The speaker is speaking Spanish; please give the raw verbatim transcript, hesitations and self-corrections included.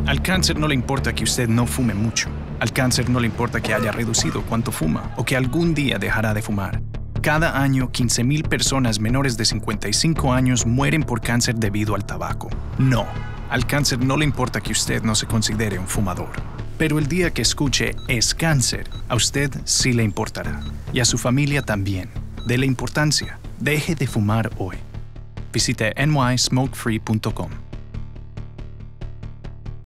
Al cáncer no le importa que usted no fume mucho. Al cáncer no le importa que haya reducido cuánto fuma o que algún día dejará de fumar. Cada año, quince mil personas menores de cincuenta y cinco años mueren por cáncer debido al tabaco. No, al cáncer no le importa que usted no se considere un fumador. Pero el día que escuche "es cáncer", a usted sí le importará. Y a su familia también. Dele importancia. Deje de fumar hoy. Visite N Y smoke free punto com.